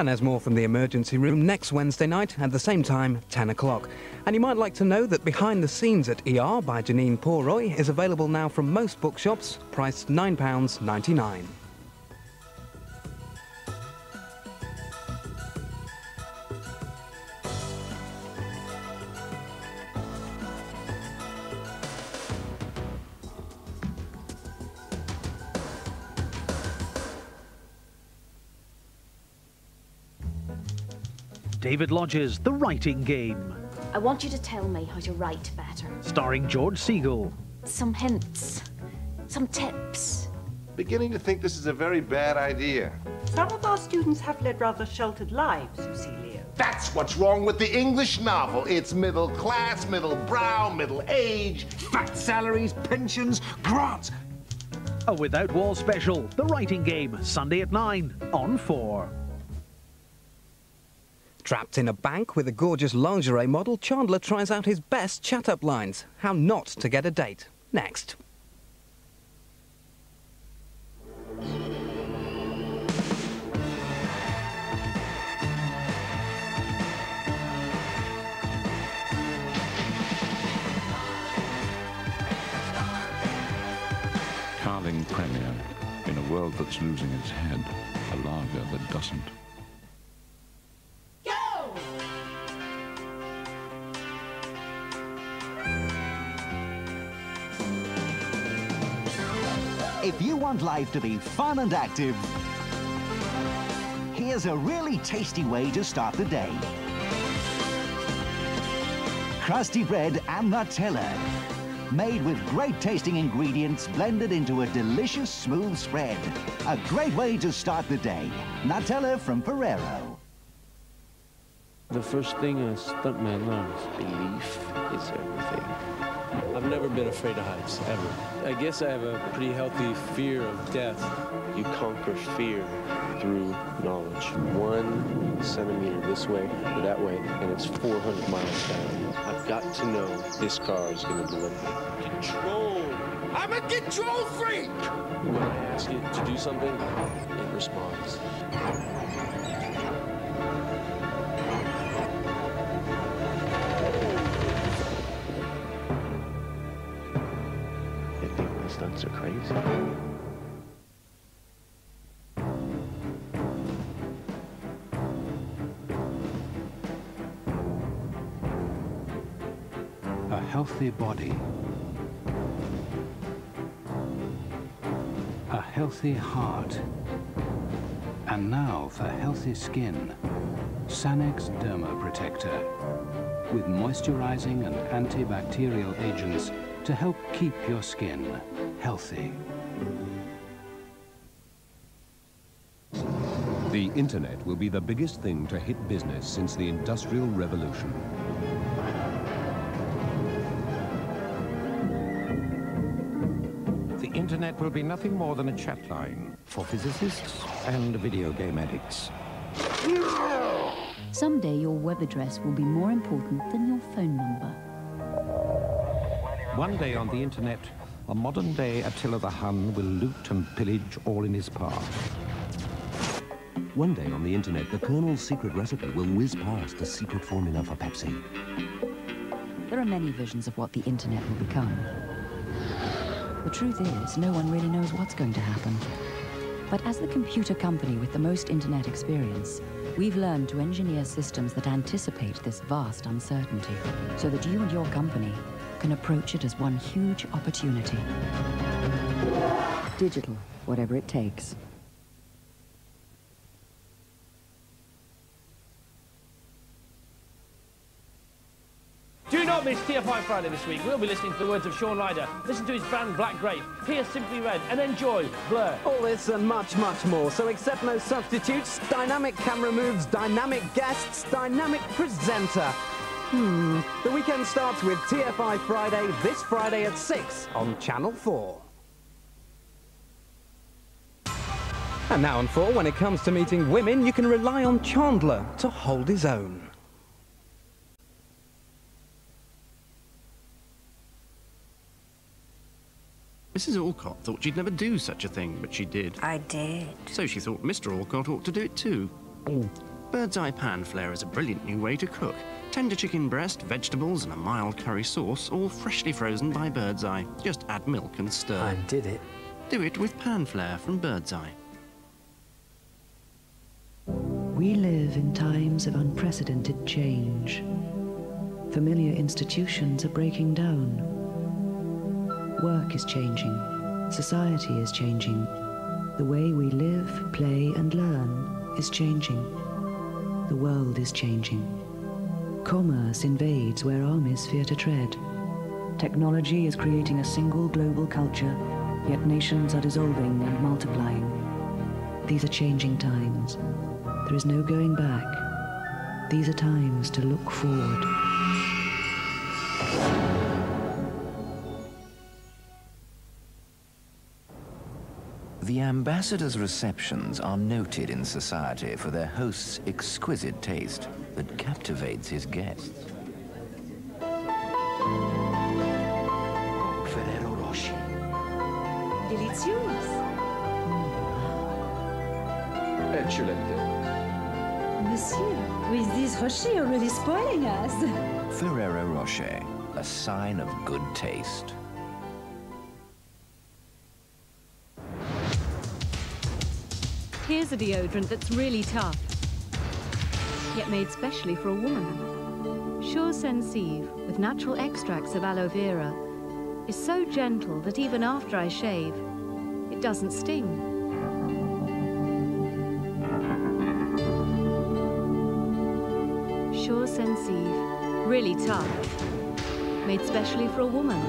And there's more from the emergency room next Wednesday night at the same time, 10 o'clock. And you might like to know that Behind the Scenes at ER by Janine Pooroy is available now from most bookshops, priced £9.99. David Lodge's The Writing Game. I want you to tell me how to write better. Starring George Segal. Some hints, some tips. Beginning to think this is a very bad idea. Some of our students have led rather sheltered lives, you see, Leo. That's what's wrong with the English novel. It's middle class, middle brow, middle age, fat salaries, pensions, grants. A Without Wall special, The Writing Game, Sunday at 9 on 4. Trapped in a bank with a gorgeous lingerie model, Chandler tries out his best chat-up lines. How not to get a date. Next. Carling Premier. In a world that's losing its head, a lager that doesn't. If you want life to be fun and active, here's a really tasty way to start the day. Crusty bread and Nutella, made with great tasting ingredients blended into a delicious smooth spread. A great way to start the day. Nutella from Ferrero. The first thing a stuntman learns, belief is everything. I've never been afraid of heights, ever. I guess I have a pretty healthy fear of death. You conquer fear through knowledge. 1 centimeter this way or that way, and it's 400 miles down. I've got to know this car is going to deliver. Control! I'm a control freak! When I ask it to do something, it responds. Stunts are crazy. A healthy body. A healthy heart. And now for healthy skin. Sanex Derma Protector. With moisturizing and antibacterial agents to help keep your skin healthy. The internet will be the biggest thing to hit business since the Industrial Revolution. The internet will be nothing more than a chat line for physicists and video game addicts. Someday your web address will be more important than your phone number. One day on the internet, a modern-day Attila the Hun will loot and pillage all in his path. One day on the internet, the Colonel's secret recipe will whiz past the secret formula for Pepsi. There are many visions of what the internet will become. The truth is, no one really knows what's going to happen. But as the computer company with the most internet experience, we've learned to engineer systems that anticipate this vast uncertainty, so that you and your company can approach it as one huge opportunity. Digital, whatever it takes. Do not miss TFI Friday this week. We'll be listening to the words of Shaun Ryder, listen to his band Black Grape, hear Simply Red, and enjoy Blur. All this and much, much more. So accept no substitutes, dynamic camera moves, dynamic guests, dynamic presenter. The weekend starts with TFI Friday, this Friday at 6 on Channel 4. And now on 4, when it comes to meeting women, you can rely on Chandler to hold his own. Mrs. Alcott thought she'd never do such a thing, but she did. I did. So she thought Mr. Alcott ought to do it too. Bird's Eye Panflair is a brilliant new way to cook. Tender chicken breast, vegetables, and a mild curry sauce, all freshly frozen by Bird's Eye. Just add milk and stir. I did it. Do it with Panflair from Bird's Eye. We live in times of unprecedented change. Familiar institutions are breaking down. Work is changing. Society is changing. The way we live, play, and learn is changing. The world is changing. Commerce invades where armies fear to tread. Technology is creating a single global culture, yet nations are dissolving and multiplying. These are changing times. There is no going back. These are times to look forward. The ambassadors' receptions are noted in society for their host's exquisite taste that captivates his guests. Ferrero Rocher. Delicious. Excelente. Monsieur, with this Rocher you're really spoiling us. Ferrero Rocher, a sign of good taste. Here's a deodorant that's really tough, yet made specially for a woman. Sure Sensive, with natural extracts of aloe vera, is so gentle that even after I shave, it doesn't sting. Sure Sensive, really tough, made specially for a woman.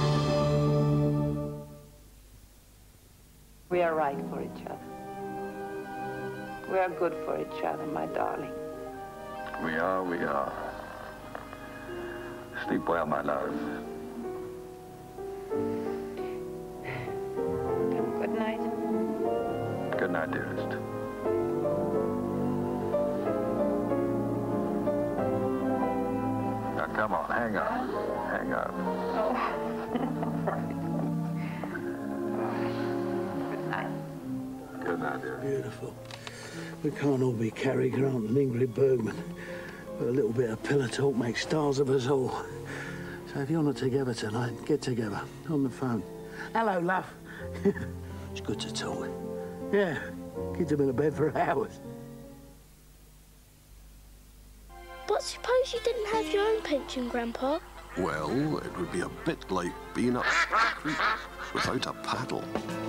We are right for each other. We are good for each other, my darling. We are. Sleep well, my love. Good night. Good night, dearest. Now, come on, hang up. Hang up. Oh. Good night. Good night, dear. Beautiful. We can't all be Cary Grant and Ingrid Bergman, but a little bit of pillow talk makes stars of us all. So if you're not together tonight, get together on the phone. Hello, love. It's good to talk. Yeah, kids have been in bed for hours. But suppose you didn't have your own pension, Grandpa? Well, it would be a bit like being up creek without a paddle.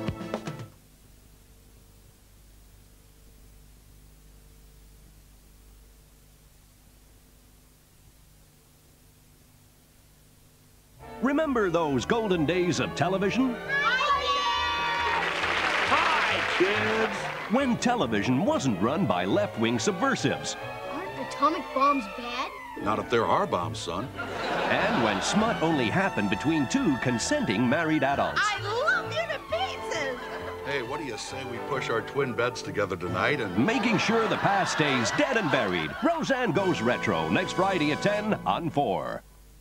Remember those golden days of television? Hi, kids! When television wasn't run by left-wing subversives. Aren't atomic bombs bad? Not if there are bombs, son. And when smut only happened between two consenting married adults. I love you to pieces! Hey, what do you say we push our twin beds together tonight and... Making sure the past stays dead and buried. Roseanne Goes Retro, next Friday at 10 on 4.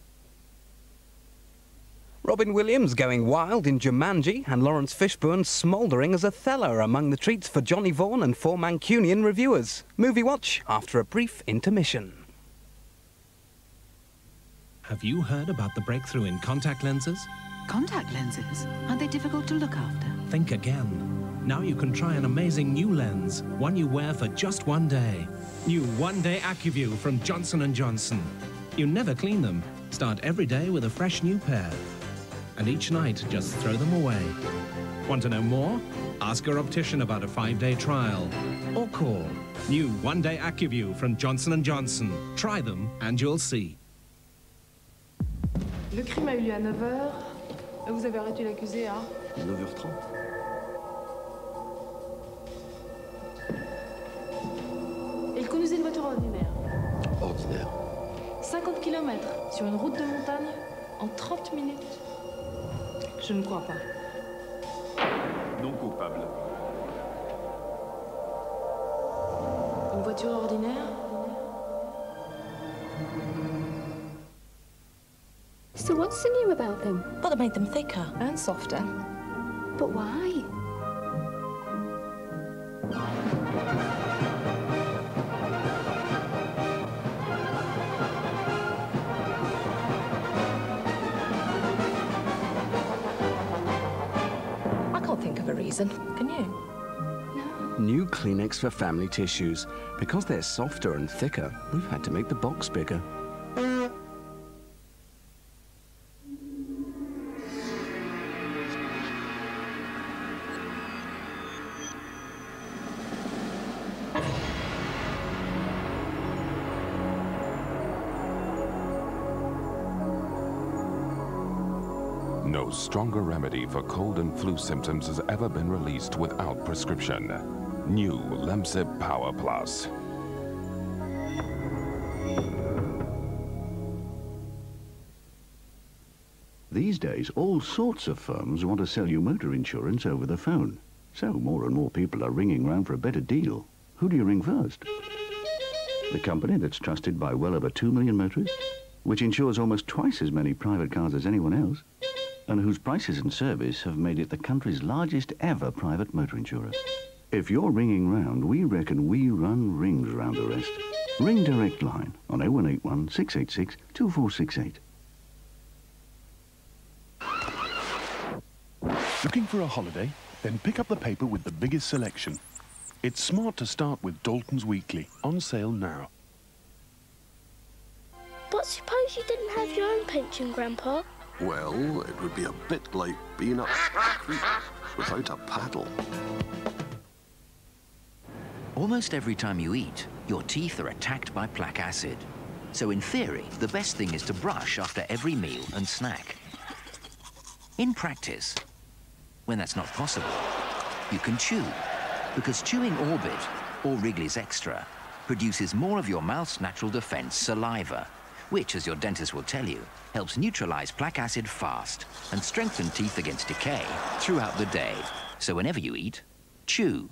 Robin Williams going wild in Jumanji, and Lawrence Fishburne smouldering as Othello among the treats for Johnny Vaughan and 4 Mancunian reviewers. Moviewatch after a brief intermission. Have you heard about the breakthrough in contact lenses? Contact lenses? Aren't they difficult to look after? Think again. Now you can try an amazing new lens, one you wear for just one day. New one-day Acuvue from Johnson & Johnson. You never clean them. Start every day with a fresh new pair. And each night, just throw them away. Want to know more? Ask your optician about a 5-day trial. Or call. New one-day Acuvue from Johnson & Johnson. Try them and you'll see. Le crime a eu lieu à 9h. Vous avez arrêté l'accusé à 9h30. Il conduisait une voiture ordinaire. Ordinaire. 50 km sur une route de montagne en 30 minutes. Je ne crois pas. Non coupable. Une voiture ordinaire? So what's so new about them? Well, they made them thicker and softer. But why? reason. Can you? New Kleenex for family tissues. Because they're softer and thicker, we've had to make the box bigger. No stronger remedy for cold and flu symptoms has ever been released without prescription. New Lemsip Power Plus. These days, all sorts of firms want to sell you motor insurance over the phone. So more and more people are ringing round for a better deal. Who do you ring first? The company that's trusted by well over 2 million motorists, which insures almost twice as many private cars as anyone else, and whose prices and service have made it the country's largest ever private motor insurer. If you're ringing round, we reckon we run rings round the rest. Ring Direct Line on 0181 686 2468. Looking for a holiday? Then pick up the paper with the biggest selection. It's smart to start with Dalton's Weekly, on sale now. But suppose you didn't have your own pension, Grandpa? Well, it would be a bit like being a creep without a paddle. Almost every time you eat, your teeth are attacked by plaque acid. So in theory, the best thing is to brush after every meal and snack. In practice, when that's not possible, you can chew, because chewing Orbit, or Wrigley's Extra, produces more of your mouth's natural defense, saliva, which, as your dentist will tell you, helps neutralize plaque acid fast and strengthen teeth against decay throughout the day. So whenever you eat, chew.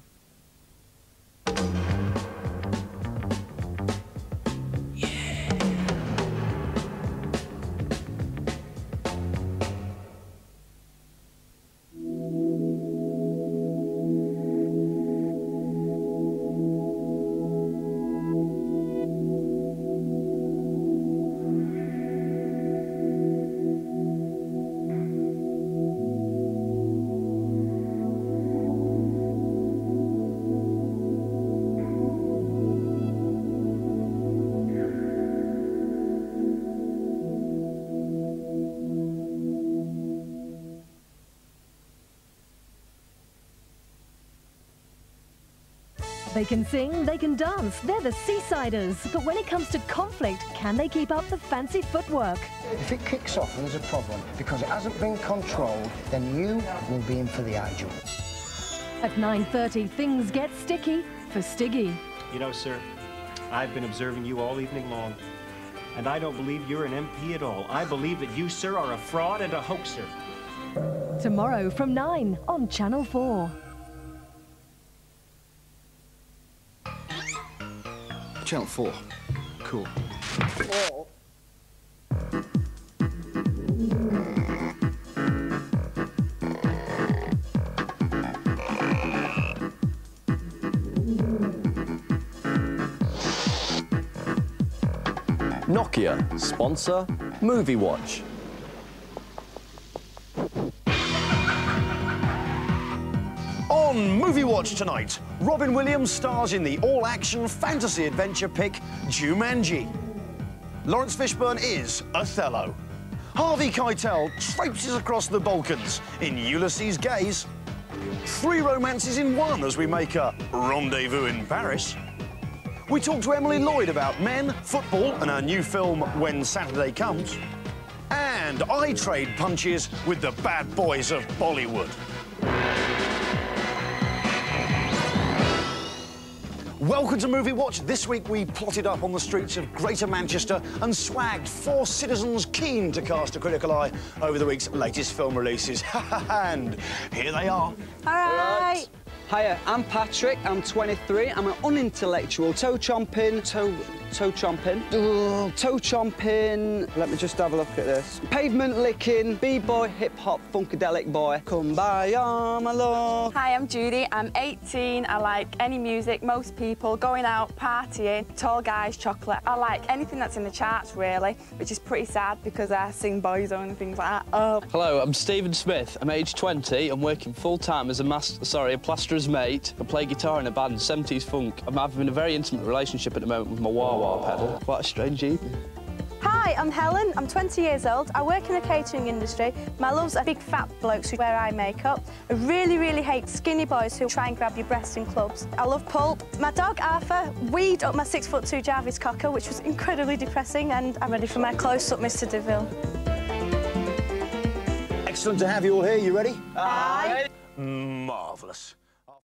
They can sing, they can dance, they're the Seasiders. But when it comes to conflict, can they keep up the fancy footwork? If it kicks off and there's a problem, because it hasn't been controlled, then you will be in for the eye job. At 9:30, things get sticky for Stiggy. You know, sir, I've been observing you all evening long, and I don't believe you're an MP at all. I believe that you, sir, are a fraud and a hoaxer. Tomorrow from 9 on Channel 4. Channel 4. Cool. Nokia, sponsor Moviewatch. On Moviewatch tonight, Robin Williams stars in the all-action fantasy adventure pick Jumanji. Lawrence Fishburne is Othello. Harvey Keitel traipses across the Balkans in Ulysses Gaze. 3 romances in one as we make a rendezvous in Paris. We talk to Emily Lloyd about men, football, and her new film When Saturday Comes. And I trade punches with the bad boys of Bollywood. Welcome to Moviewatch. This week we plotted up on the streets of Greater Manchester and swagged 4 citizens keen to cast a critical eye over the week's latest film releases. And here they are. All right. Hiya, I'm Patrick, I'm 23, I'm an unintellectual toe chomping, let me just have a look at this. Pavement licking, b-boy, hip-hop, funkadelic boy. Come by, oh my love. Hi, I'm Judy, I'm 18, I like any music, most people, going out, partying, tall guys, chocolate. I like anything that's in the charts, really, which is pretty sad because I sing Boyzone and things like that. Oh. Hello, I'm Stephen Smith, I'm age 20, I'm working full-time as a plasterer's mate. I play guitar in a band, 70s funk. I'm having a very intimate relationship at the moment with my wah-wah pedal. Quite a strange evening. Hi, I'm Helen. I'm 20 years old. I work in the catering industry. My loves are big fat blokes who wear eye makeup. I really, really hate skinny boys who try and grab your breasts in clubs. I love pulp. My dog, Arthur, weed up my 6'2" Jarvis cocker, which was incredibly depressing, and I'm ready for my close-up, Mr. DeVille. Excellent to have you all here. You ready? Aye. Marvellous.